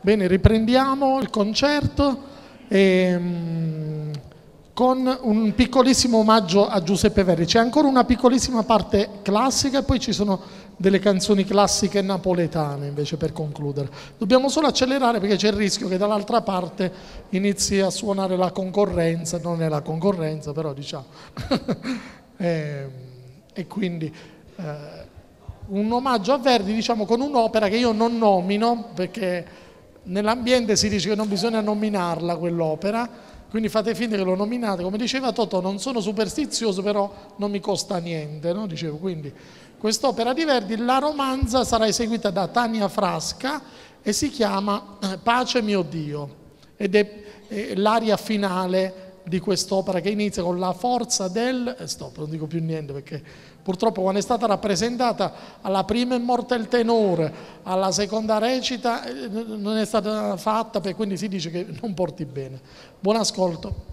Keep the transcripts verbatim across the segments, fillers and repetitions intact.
Bene, riprendiamo il concerto ehm, con un piccolissimo omaggio a Giuseppe Verdi. C'è ancora una piccolissima parte classica e poi ci sono delle canzoni classiche napoletane invece per concludere. Dobbiamo solo accelerare perché c'è il rischio che dall'altra parte inizi a suonare la concorrenza, non è la concorrenza però diciamo. e, e quindi eh, un omaggio a Verdi diciamo con un'opera che io non nomino perché nell'ambiente si dice che non bisogna nominarla quell'opera, quindi fate finta che lo nominate. Come diceva Totò, non sono superstizioso, però non mi costa niente, no? Dicevo, quindi quest'opera di Verdi, la romanza, sarà eseguita da Tania Frasca e si chiama Pace mio Dio ed è, è l'aria finale di quest'opera che inizia con la forza del... Eh, stop, non dico più niente perché purtroppo quando è stata rappresentata alla prima è morta il tenore, alla seconda recita eh, non è stata fatta, per, quindi si dice che non porti bene. Buon ascolto.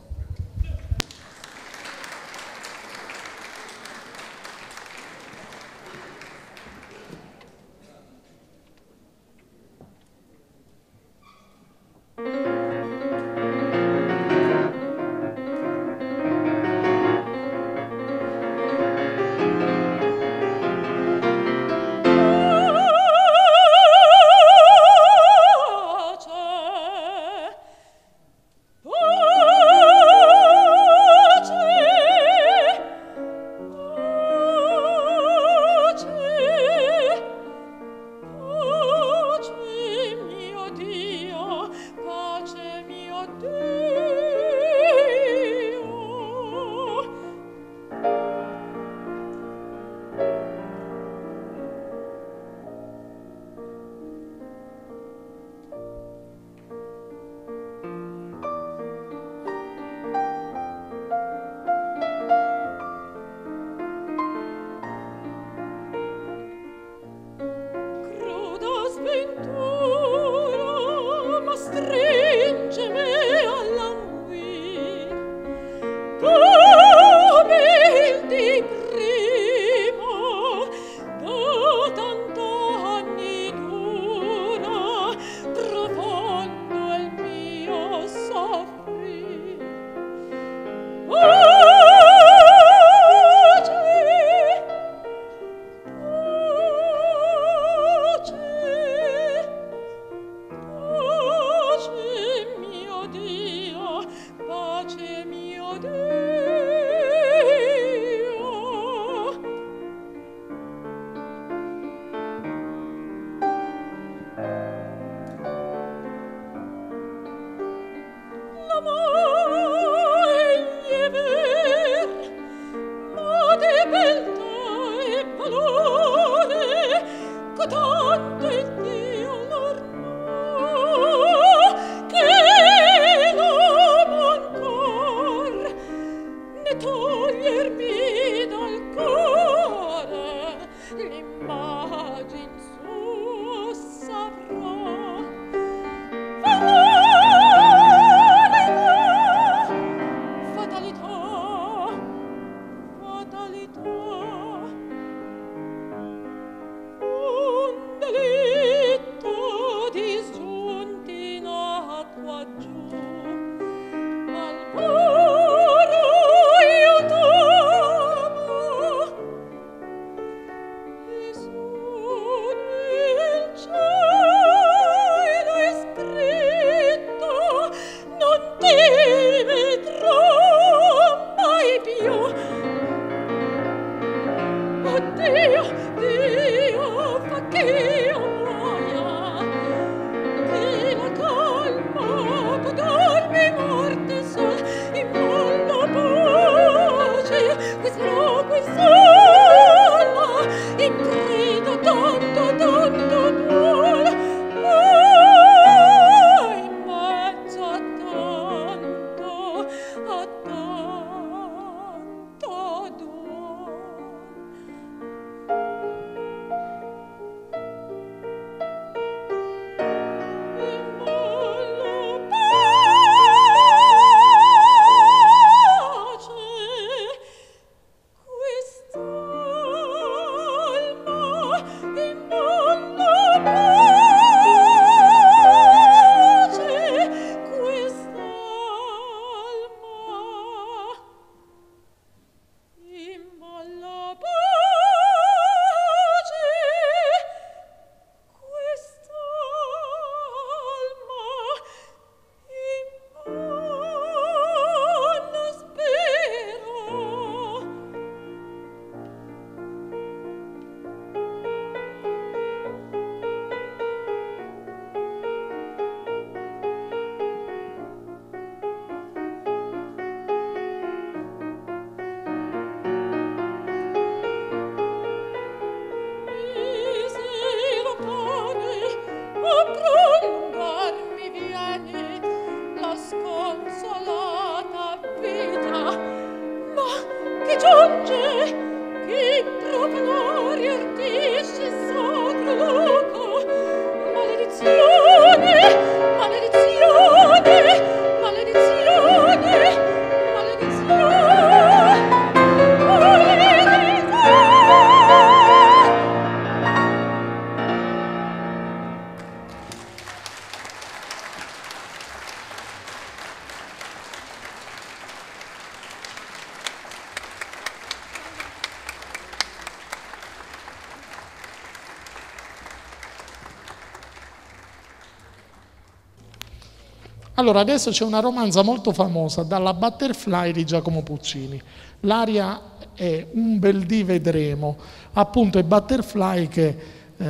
Allora, adesso c'è una romanza molto famosa dalla Butterfly di Giacomo Puccini. L'aria è Un bel dì vedremo. Appunto è Butterfly che eh,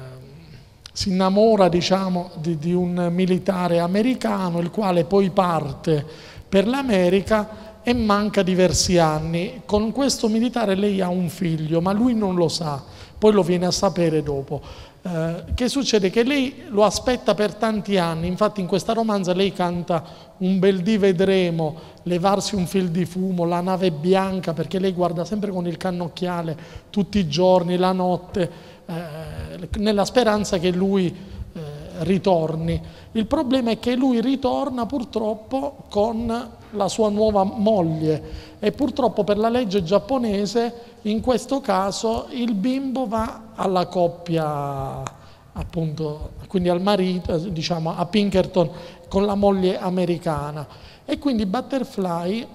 si innamora, diciamo, di, di un militare americano, il quale poi parte per l'America e manca diversi anni. Con questo militare lei ha un figlio, ma lui non lo sa, poi lo viene a sapere dopo. Eh, che succede? Che lei lo aspetta per tanti anni, infatti in questa romanza lei canta Un bel dì vedremo, levarsi un fil di fumo, la nave bianca, perché lei guarda sempre con il cannocchiale tutti i giorni, la notte, eh, nella speranza che lui eh, ritorni. Il problema è che lui ritorna purtroppo con la sua nuova moglie e purtroppo per la legge giapponese in questo caso il bimbo va alla coppia, appunto, quindi al marito, diciamo a Pinkerton con la moglie americana. E quindi Butterfly,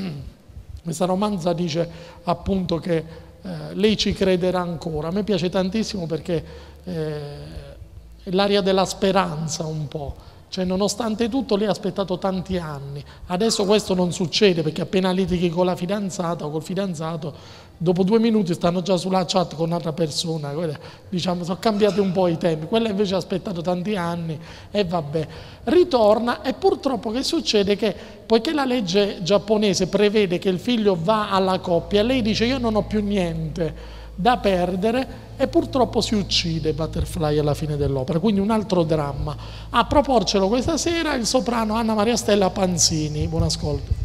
questa romanza dice appunto che eh, lei ci crederà ancora. A me piace tantissimo perché eh, è l'aria della speranza un po'. Cioè, nonostante tutto, lei ha aspettato tanti anni. Adesso questo non succede perché appena litighi con la fidanzata o col fidanzato, dopo due minuti stanno già sulla chat con un'altra persona. Diciamo, sono cambiati un po' i tempi. Quella invece ha aspettato tanti anni e vabbè. Ritorna e purtroppo che succede? Che poiché la legge giapponese prevede che il figlio va alla coppia, lei dice io non ho più niente da perdere e purtroppo si uccide Butterfly alla fine dell'opera, quindi un altro dramma. A proporcelo questa sera il soprano Anna Maria Stella Panzini. Buon ascolto.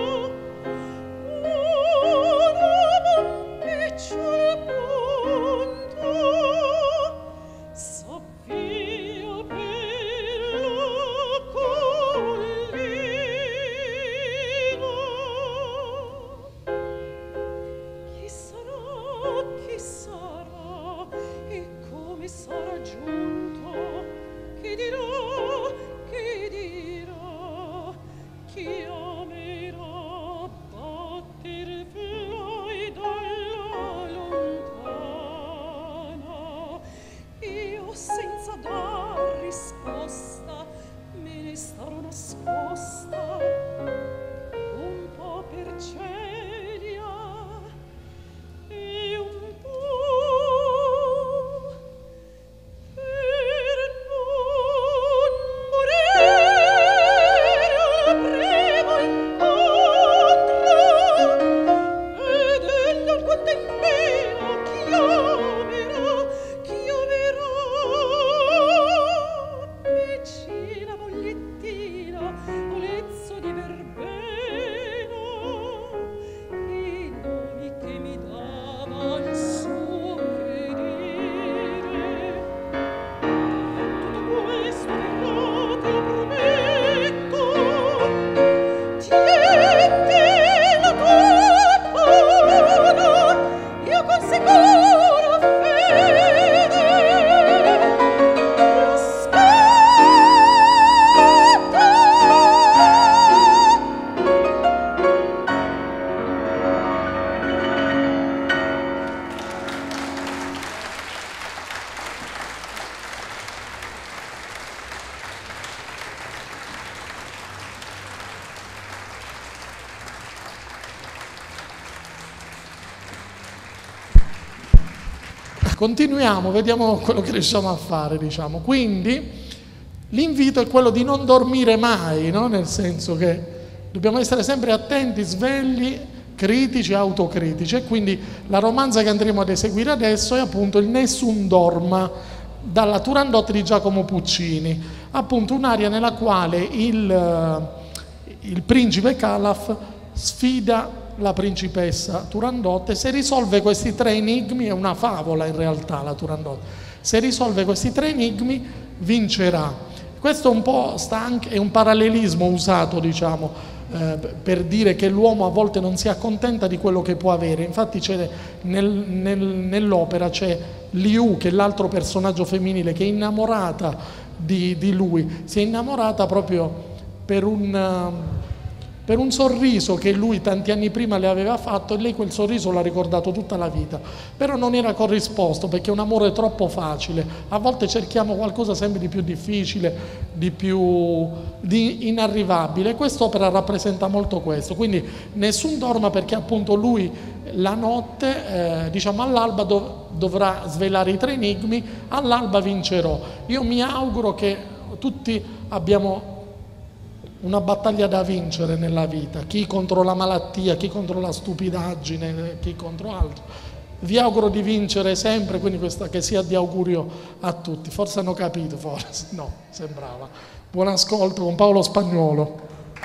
Ciao, Continuiamo, vediamo quello che riusciamo a fare, diciamo. Quindi l'invito è quello di non dormire mai, no? Nel senso che dobbiamo essere sempre attenti, svegli, critici, autocritici. E quindi la romanza che andremo ad eseguire adesso è appunto il Nessun dorma, dalla Turandot di Giacomo Puccini, appunto un'aria nella quale il, il principe Calaf sfida la principessa Turandot e se risolve questi tre enigmi, è una favola in realtà la Turandot, se risolve questi tre enigmi vincerà. Questo un po' sta anche, è un parallelismo usato, diciamo, eh, per dire che l'uomo a volte non si accontenta di quello che può avere. Infatti c'è nel, nel, nell'opera c'è Liu, che è l'altro personaggio femminile, che è innamorata di, di lui, si è innamorata proprio per un... per un sorriso che lui tanti anni prima le aveva fatto, e lei quel sorriso l'ha ricordato tutta la vita, però non era corrisposto perché è un amore troppo facile. A volte cerchiamo qualcosa sempre di più difficile, di più di inarrivabile. Quest'opera rappresenta molto questo, quindi nessun dorma, perché appunto lui la notte, eh, diciamo all'alba dov- dovrà svelare i tre enigmi, all'alba vincerò. Io mi auguro che tutti abbiamo una battaglia da vincere nella vita, chi contro la malattia, chi contro la stupidaggine, chi contro altro. Vi auguro di vincere sempre, quindi questa che sia di augurio a tutti. Forse hanno capito, forse no, sembrava. Buon ascolto con Paolo Spagnuolo.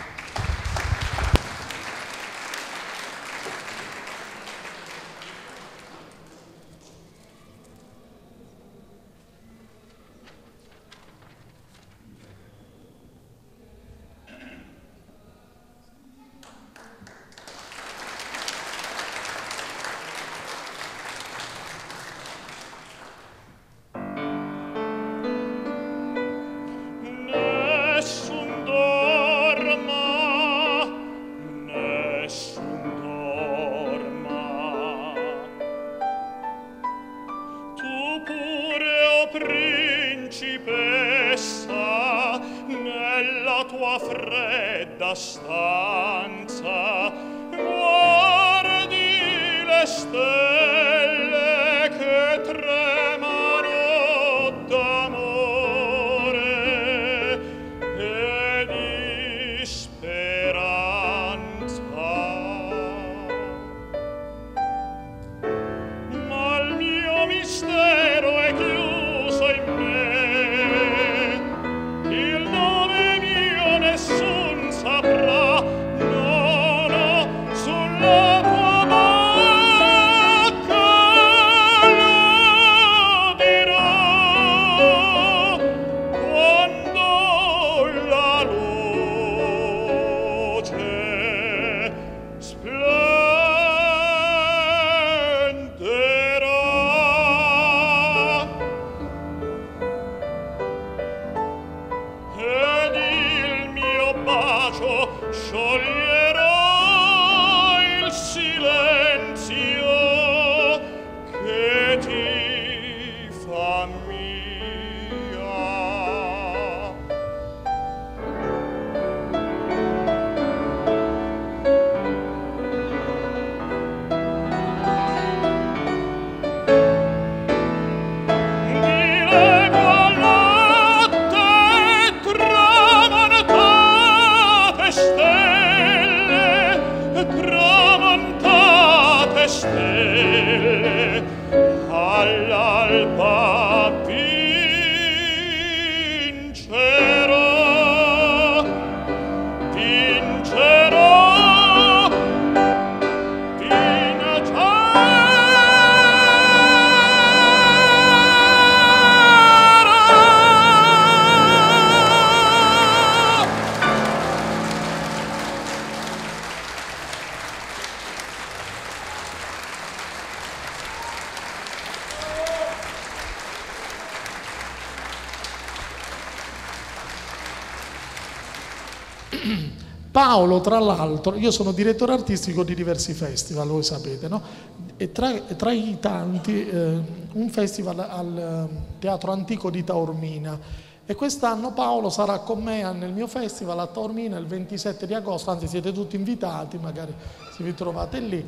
Paolo, tra l'altro, io sono direttore artistico di diversi festival, voi sapete, no? E tra, tra i tanti eh, un festival al Teatro Antico di Taormina, e quest'anno Paolo sarà con me nel mio festival a Taormina il ventisette di agosto, anzi siete tutti invitati, magari se vi trovate lì.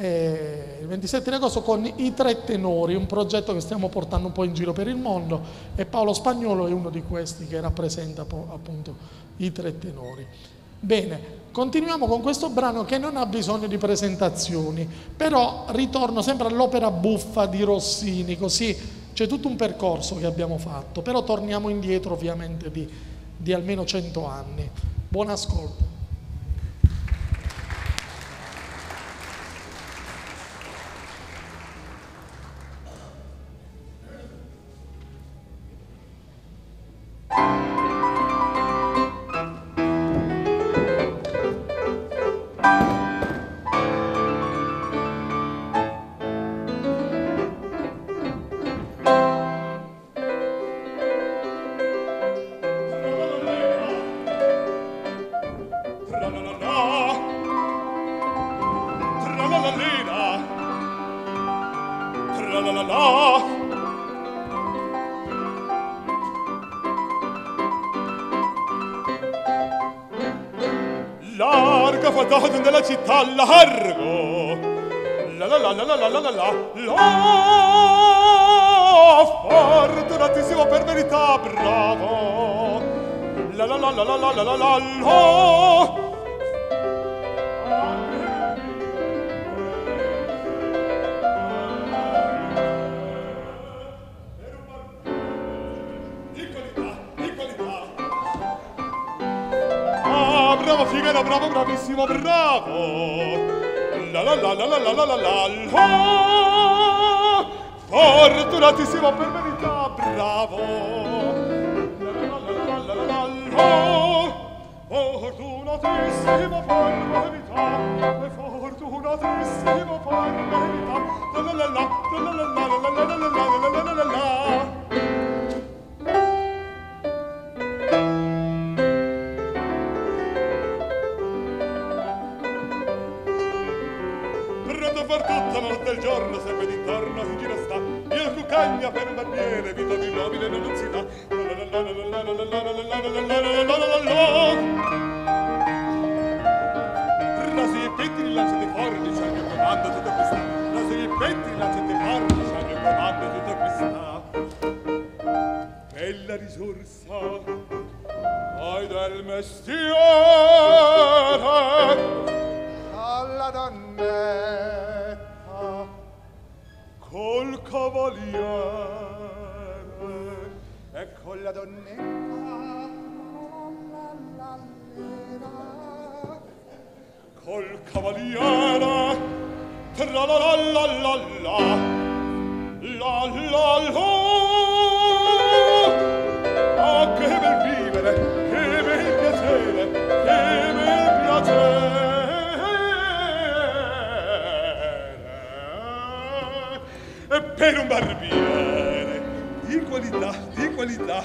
eh, il ventisette di agosto con i Tre Tenori, un progetto che stiamo portando un po' in giro per il mondo, e Paolo Spagnolo è uno di questi che rappresenta appunto i Tre Tenori. Bene, continuiamo con questo brano che non ha bisogno di presentazioni, però ritorno sempre all'opera buffa di Rossini, così c'è tutto un percorso che abbiamo fatto, però torniamo indietro ovviamente di, di almeno cento anni. Buon ascolto. Larga fatato nella città, largo, la la la la la la la la la la, fortunatissimo per verità, bravo, la la la la la la la la la la. Bravo Figaro, bravo, bravissimo, bravo. La la la la la la la la la la. Fortunatissimo per verità, bravo. La la la la la la la la. Fortunatissimo per verità, fortunatissimo per verità. La la la la la la la la la la la la la la. Per tutta notte il giorno sempre d'intorno si gira sta, il cucagna per un barbiere, vita di nobile non si dà. Rasi i petti, lanciati fuori, c'è il mio comando, tutto qui sta. Rasi i petti, lanciati fuori, c'è il mio comando, tutto qui sta. Bella risorsa, hai del mestiere, alla donnetta col cavaliere e con la donnetta la lallera col cavaliere tra la la la la la la la la. Oh, che bel vivere, che bel piacere, che bel piacere per un barbiere di qualità, di qualità.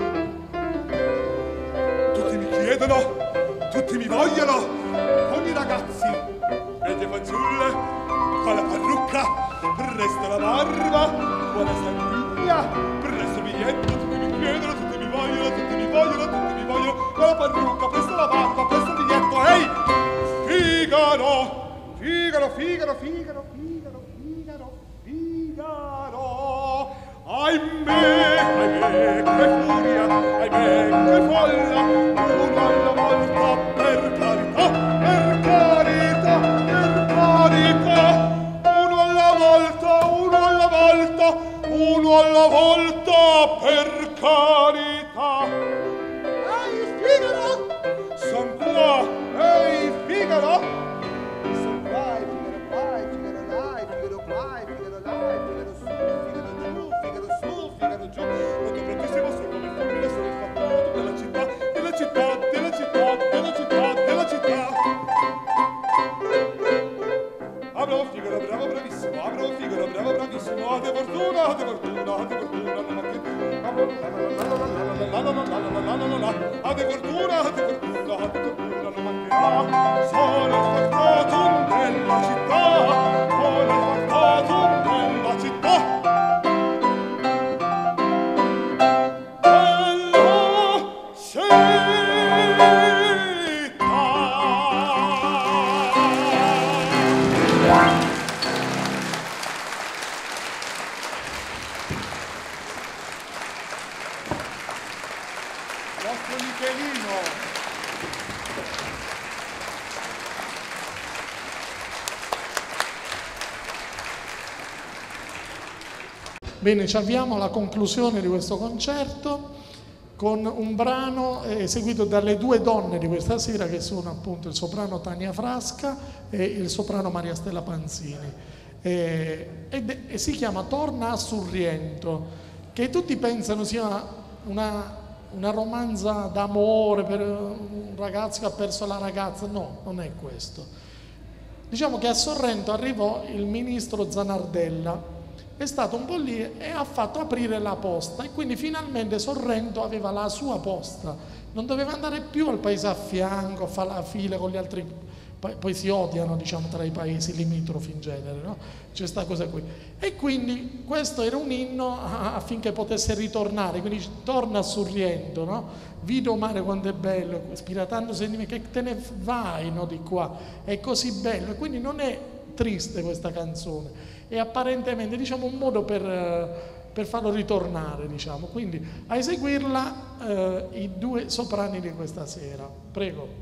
Tutti mi chiedono, tutti mi vogliono, ogni ragazzi, vecchie fanciulle, con la parrucca, presto la barba, buona sanguiglia, presto biglietto, tutti mi chiedono, tutti mi vogliono, tutti mi vogliono, tutti mi vogliono, con la parrucca, presto la barba, presto il biglietto, ehi! Figaro! Figaro, Figaro, Figaro, Figaro, Figaro, Figaro! Ahimè, ahimè, che furia, ahimè, che folla, uno alla volta, per carità, per carità, per carità, uno alla volta, uno alla volta, uno alla volta, per carità. Ehi, Figaro! Son qua, ehi, Figaro! Son qua, Figaro, vai, Figaro, dai, Figaro, vai, Figaro, dai, Figaro, su, Figaro, giù, Figaro, su, Figaro, giù. Molto prontissimo, sono come il fulmine, sono il fatto della città, della città, della città, della città, della città. Ah, bravo Figaro, bravo, bravissimo, ah, bravo Figaro, bravo, bravissimo, ah, de fortuna, ah, de fortuna, ah, de fortuna, non ma che... Ah, de fortuna, ah, de fortuna, ah, de fortuna, non ma che... Sono il factotum della città, sono il factotum della città. Della città. Bene, ci avviamo alla conclusione di questo concerto con un brano eseguito dalle due donne di questa sera, che sono appunto il soprano Tania Frasca e il soprano Maria Stella Panzini. E, e, e si chiama Torna a Surriento, che tutti pensano sia una, una romanza d'amore per un ragazzo che ha perso la ragazza. No, non è questo. Diciamo che a Sorrento arrivò il ministro Zanardella, è stato un po' lì e ha fatto aprire la posta, e quindi finalmente Sorrento aveva la sua posta, non doveva andare più al paese a fianco a fare la fila con gli altri, poi si odiano, diciamo, tra i paesi limitrofi in genere, no? C'è questa cosa qui, e quindi questo era un inno affinché potesse ritornare, quindi torna a Surriento, no? Vido mare quanto è bello, ispira tanto sentimento, che te ne vai, no, di qua, è così bello, e quindi non è triste questa canzone, è apparentemente, diciamo, un modo per, per farlo ritornare, diciamo. Quindi a eseguirla eh, i due soprani di questa sera. Prego.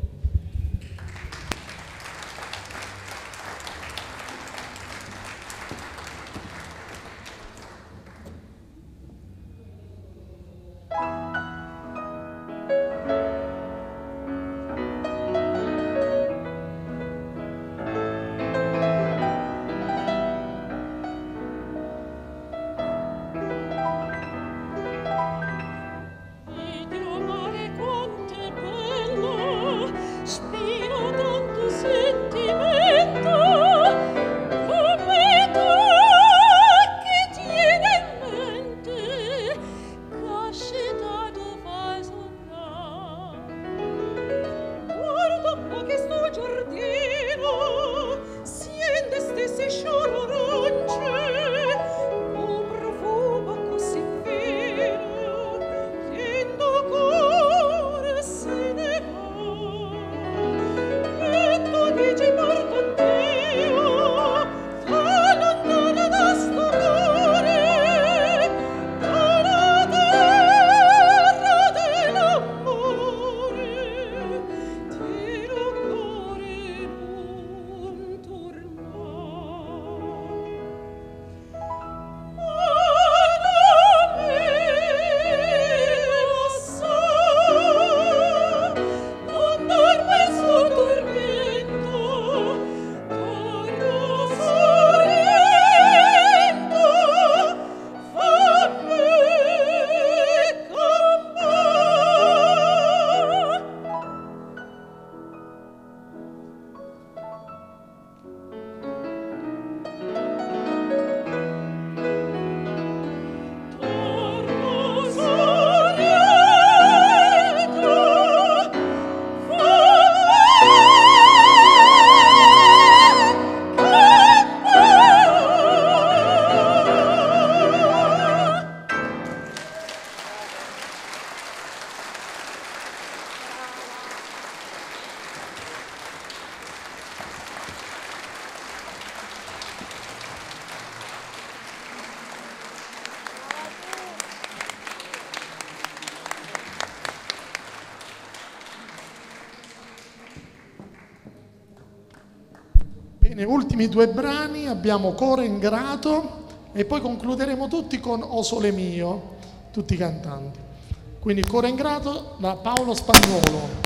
Bene, ultimi due brani, abbiamo Core Ingrato e poi concluderemo tutti con O Sole Mio, tutti cantanti. Quindi Core Ingrato da Paolo Spagnuolo.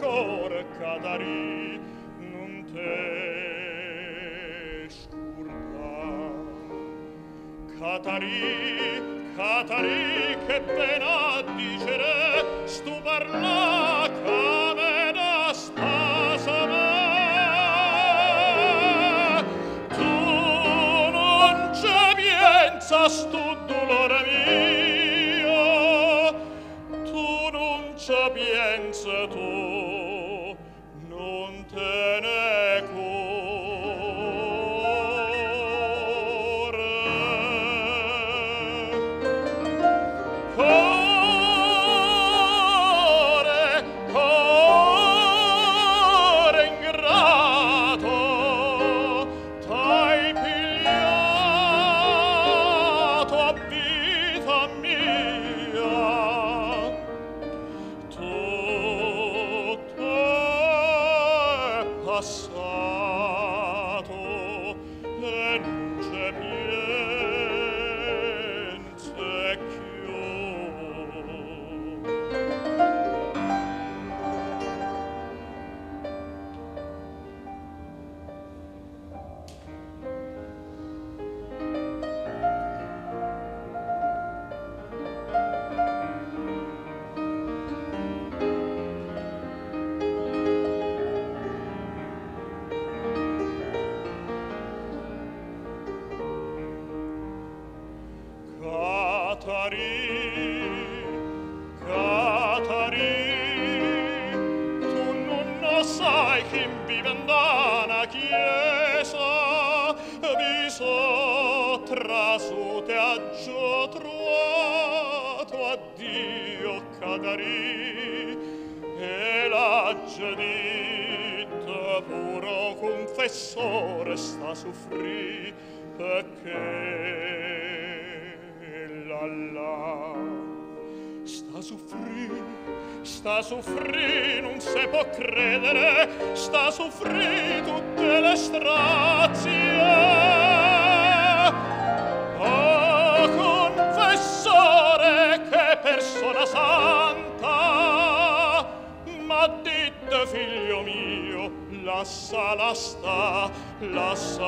Cadari, non te scordare. Catari, Catari, che pena dicere, stu parla come da spasa me. Tu non c'è pienza stu dolore mio, tu non c'è pienza tu, non te ne sta soffrì perché la la sta soffrì, sta soffrì, non se può credere, sta soffrì tutte le strazie. Oh confessore, che persona santa, ma dite figlio mio, lassa la sta, lassa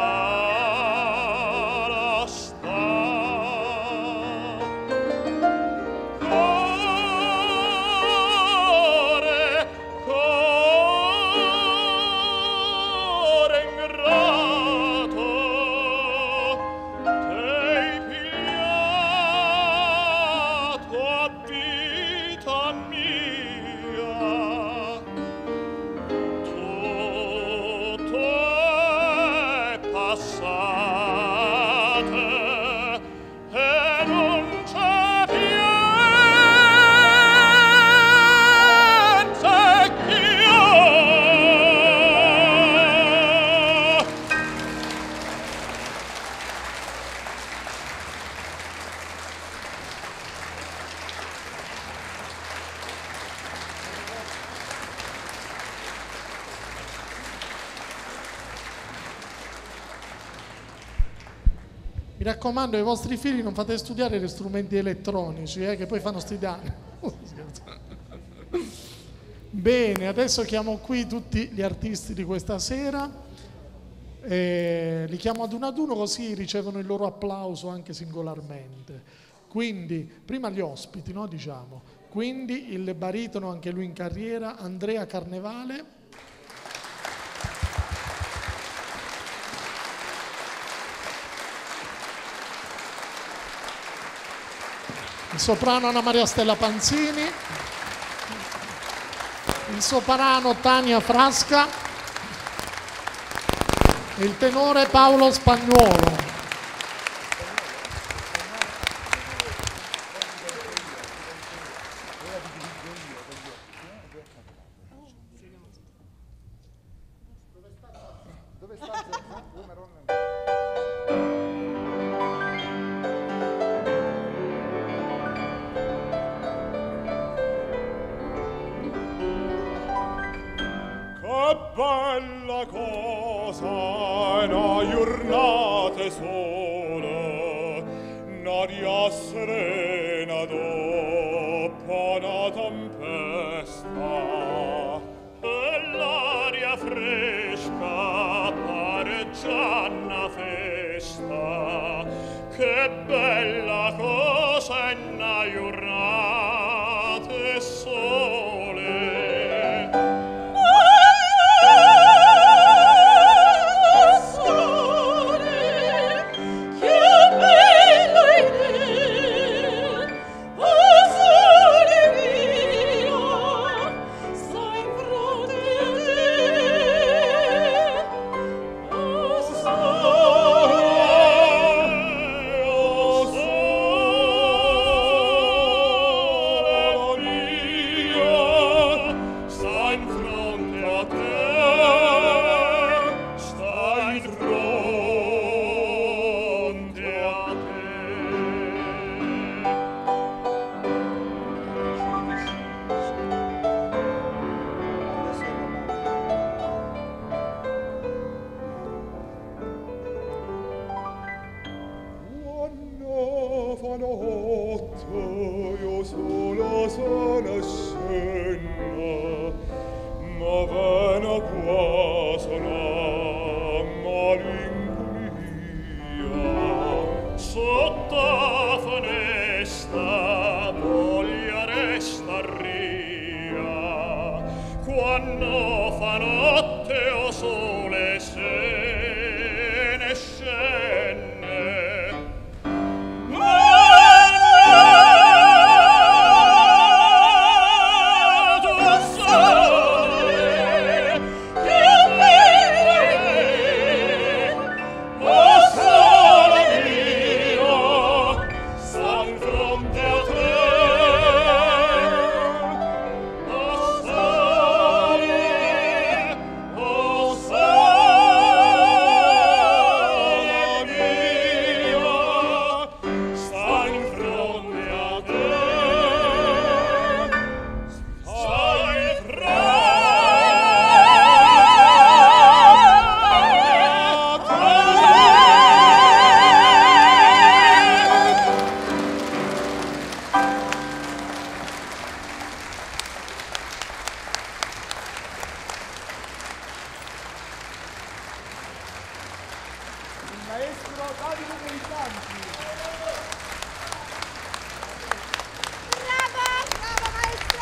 la sta. Cuore, cuore ingrato, t'hai pigliato a vita mia. Mi raccomando, ai vostri figli non fate studiare gli strumenti elettronici, eh, che poi fanno sti danni. Bene, adesso chiamo qui tutti gli artisti di questa sera, eh, li chiamo ad uno ad uno così ricevono il loro applauso anche singolarmente. Quindi, prima gli ospiti, no, diciamo. Quindi il baritono, anche lui in carriera, Andrea Carnevale. Il soprano Anna Maria Stella Panzini, il soprano Tania Frasca e il tenore Paolo Spagnuolo. Bella cosa una giornata sola, un'aria serena dopo una tempesta, e l'aria fresca pare già una festa che che bella cosa è una giornata e sole. Io sola sola scena, ma vana qua sarà malinconia. Sotto finestra voglia resta ria, quando fa notte o sole se ne scende. Maestro Davide Belisanti. Bravo, bravo maestro.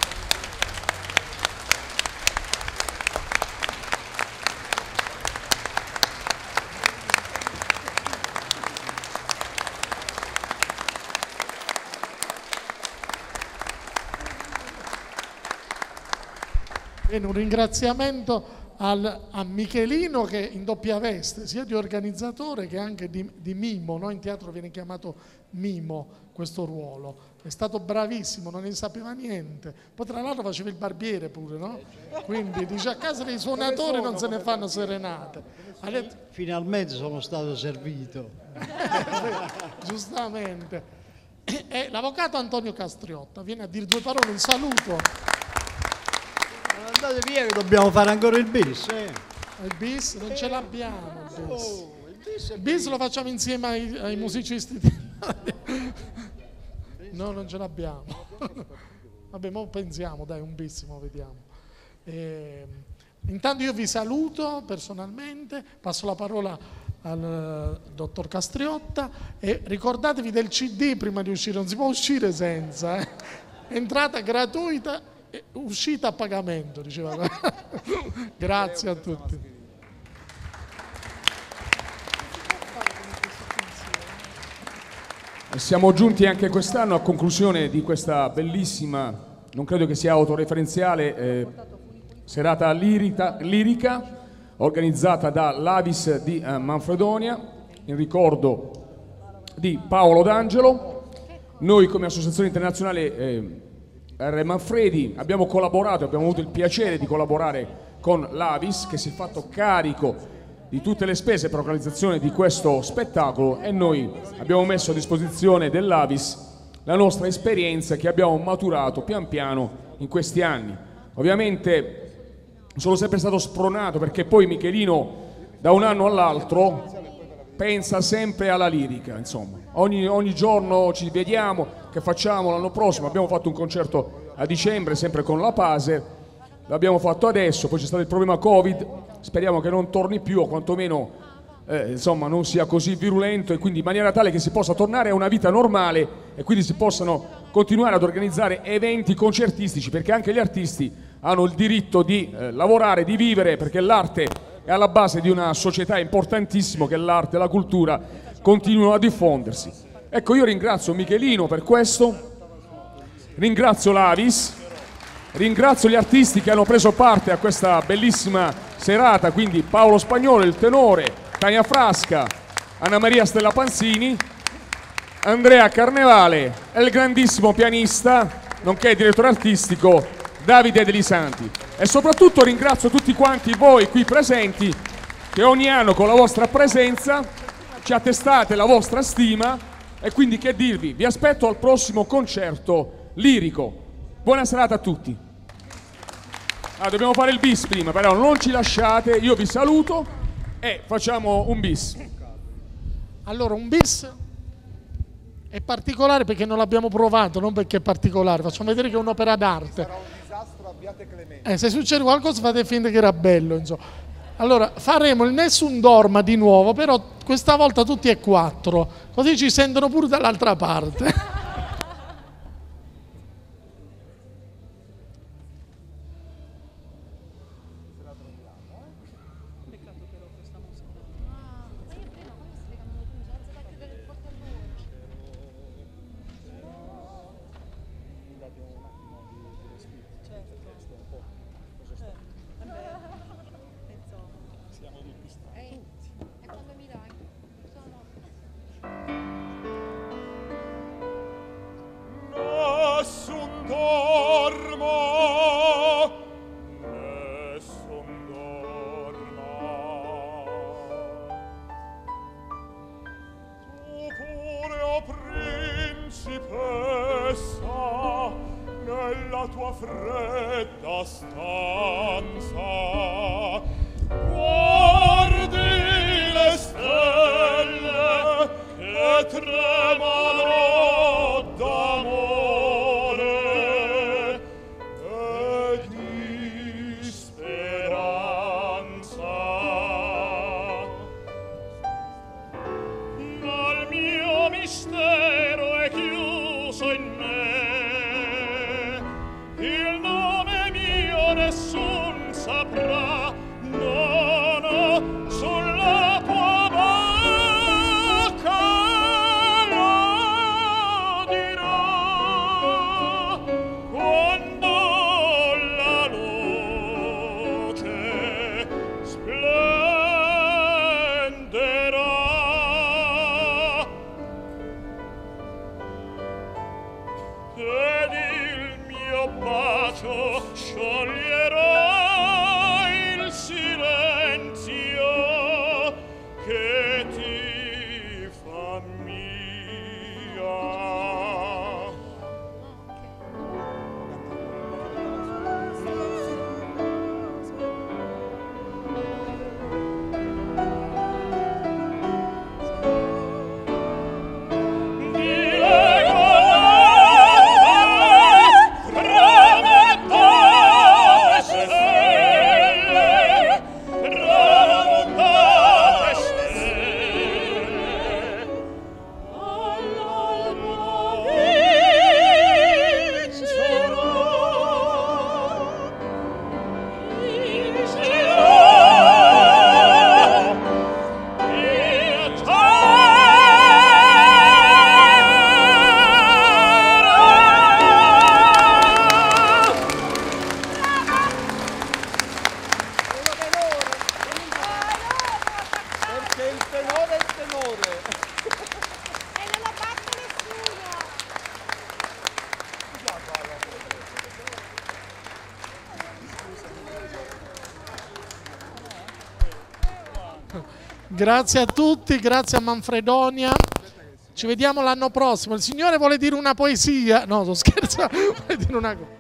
Bene, un ringraziamento al, a Michelino, che in doppia veste, sia di organizzatore che anche di, di mimo, no? In teatro viene chiamato mimo questo ruolo. È stato bravissimo, non ne sapeva niente. Poi tra l'altro faceva il barbiere pure, no? Quindi dice, a casa dei suonatori non se ne fanno serenate. Ha detto... Finalmente sono stato servito. Giustamente. E l'avvocato Antonio Castriotta viene a dire due parole, un saluto. Andate via che dobbiamo fare ancora il bis. Eh. Il bis non ce l'abbiamo. Il bis, Oh, il bis, il bis lo facciamo insieme ai, ai musicisti. No, non ce l'abbiamo. Vabbè, mo pensiamo, dai, un bis, mo vediamo. E, intanto io vi saluto personalmente, passo la parola al dottor Castriotta e ricordatevi del C D prima di uscire, non si può uscire senza. Eh. Entrata gratuita. Uscita a pagamento, diceva. Grazie a tutti. Siamo giunti anche quest'anno a conclusione di questa bellissima, non credo che sia autoreferenziale, eh, serata lirica, lirica organizzata dall'Avis di eh, Manfredonia in ricordo di Paolo D'Angelo. Noi come Associazione Internazionale eh, R. Manfredi abbiamo collaborato, abbiamo avuto il piacere di collaborare con l'Avis, che si è fatto carico di tutte le spese per l'organizzazione di questo spettacolo, e noi abbiamo messo a disposizione dell'Avis la nostra esperienza che abbiamo maturato pian piano in questi anni. Ovviamente sono sempre stato spronato, perché poi Michelino da un anno all'altro pensa sempre alla lirica, insomma. Ogni, ogni giorno ci vediamo, che facciamo l'anno prossimo, abbiamo fatto un concerto a dicembre sempre con la Pase, l'abbiamo fatto adesso, poi c'è stato il problema Covid, speriamo che non torni più, o quantomeno eh, insomma, non sia così virulento, e quindi in maniera tale che si possa tornare a una vita normale e quindi si possano continuare ad organizzare eventi concertistici, perché anche gli artisti hanno il diritto di eh, lavorare, di vivere, perché l'arte è alla base di una società importantissima, che l'arte e la cultura continuano a diffondersi. Ecco, io ringrazio Michelino per questo, ringrazio l'Avis, ringrazio gli artisti che hanno preso parte a questa bellissima serata, quindi Paolo Spagnolo, il tenore, Tania Frasca, Anna Maria Stella Panzini, Andrea Carnevale e il grandissimo pianista, nonché direttore artistico, Davide Deli Santi. E soprattutto ringrazio tutti quanti voi qui presenti, che ogni anno con la vostra presenza ci attestate la vostra stima, e quindi che dirvi, vi aspetto al prossimo concerto lirico. Buona serata a tutti. Ah, dobbiamo fare il bis prima, però non ci lasciate, io vi saluto e facciamo un bis. Allora, un bis è particolare perché non l'abbiamo provato, non perché è particolare, facciamo vedere che è un'opera d'arte. Sarà un disastro, abbiate clemenza. Eh, se succede qualcosa fate finta che era bello, insomma. Allora, faremo il Nessun Dorma di nuovo, però questa volta tutti e quattro, così ci sentono pure dall'altra parte. Nessun dorma, nessun dorma. Tu pure, o principessa, nella tua fredda stanza, guardi le stelle che tremano d'amore e di speranza. Ma il mio mistero è chiuso in me, il nome mio nessun saprà, no, no, sulla tua bocca lo dirò quando la luce splenderà ed il mio bacio scioglierà il silenzio che ti fa mia. Perché il tenore è il tenore. E non lo batte nessuno. Grazie a tutti, grazie a Manfredonia. Ci vediamo l'anno prossimo. Il Signore vuole dire una poesia. No, sto scherzando, vuole dire una cosa.